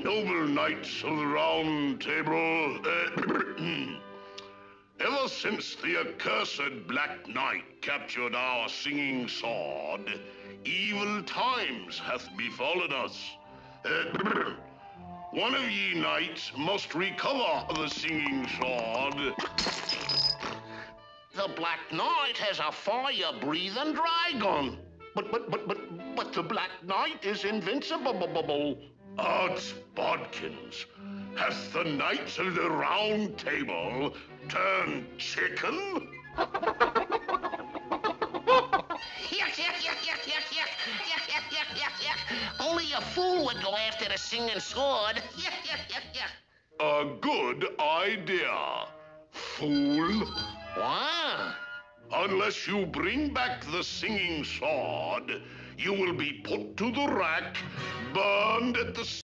Noble knights of the Round Table, ever since the accursed Black Knight captured our singing sword, evil times hath befallen us. One of ye knights must recover the singing sword. The Black Knight has a fire-breathing dragon. But the Black Knight is invincible. Odds bodkins, hath the Knights of the Round Table turned chicken? Only a fool would go after the singing sword. A good idea, fool. Wow. Unless you bring back the singing sword, you will be put to the rack, burned at the